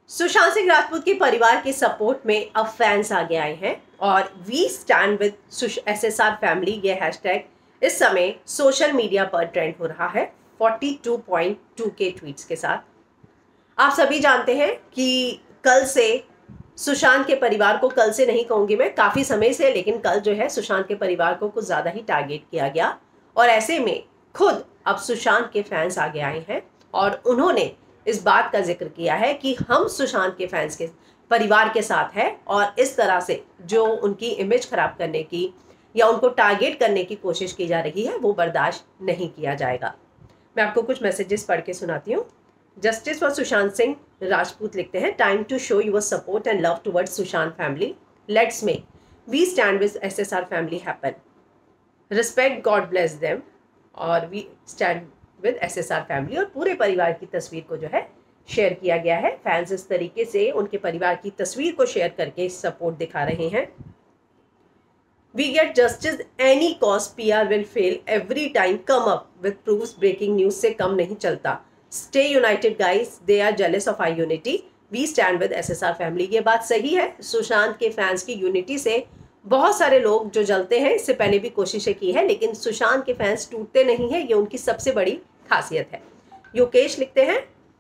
सुशांत सिंह राजपूत के परिवार के सपोर्ट में अब फैंस आगे आए हैं और we stand with SSR family ये हैशटैग इस समय सोशल मीडिया पर ट्रेंड हो रहा है 42.2 के ट्वीट्स के साथ। आप सभी जानते हैं कि कल से सुशांत के परिवार को, कल से नहीं कहूँगी मैं, काफ़ी समय से, लेकिन कल जो है सुशांत के परिवार को कुछ ज़्यादा ही टारगेट किया गया और ऐसे में खुद अब सुशांत के फैंस आगे आए हैं और उन्होंने इस बात का जिक्र किया है कि हम सुशांत के फैंस के परिवार के साथ हैं और इस तरह से जो उनकी इमेज खराब करने की या उनको टारगेट करने की कोशिश की जा रही है वो बर्दाश्त नहीं किया जाएगा। मैं आपको कुछ मैसेजेस पढ़ के सुनाती हूँ। जस्टिस फॉर सुशांत सिंह राजपूत लिखते हैं, time to show your support and love towards Sushant family, let's make we stand with SSR family happen, respect, god bless them, और we stand with SSR family. और पूरे परिवार की तस्वीर को जो है शेयर किया गया है। फैंस इस तरीके से उनके परिवार की तस्वीर को शेयर करके सपोर्ट दिखा रहे हैं। We get justice any cause, PR will fail every time, come up with proofs, breaking news से कम नहीं चलता, stay united guys, they are jealous of our unity, we stand with SSR family. ये बात सही है, सुशांत के फैंस की यूनिटी से बहुत सारे लोग जो जलते हैं, इससे पहले भी कोशिशें की है, लेकिन सुशांत के फैंस टूटते नहीं हैं, ये उनकी सबसे बड़ी खासियत है। योकेश लिखते हैं,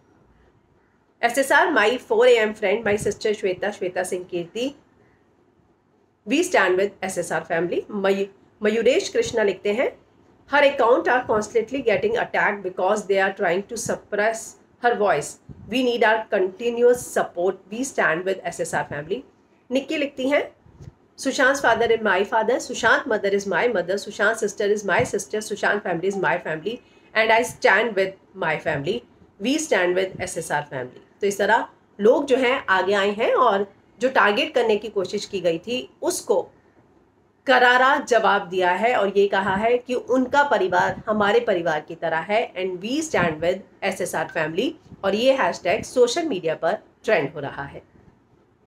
SSR my 4 AM friend, my sister Shweta Singh Kirti, we stand with SSR family. Mayuresh Krishna लिखते हैं, her account are constantly getting attack because they are trying to suppress her voice, we need our continuous support, we stand with SSR family. Nikki लिखती हैं, Sushant's father is my father, Sushant mother is my mother, Sushant sister is my sister, Sushant family is my family and I stand with my family, we stand with SSR family। तो इस तरह लोग जो हैं आगे आए हैं और जो टारगेट करने की कोशिश की गई थी उसको करारा जवाब दिया है और ये कहा है कि उनका परिवार हमारे परिवार की तरह है and we stand with SSR family, और ये हैशटैग सोशल मीडिया पर ट्रेंड हो रहा है।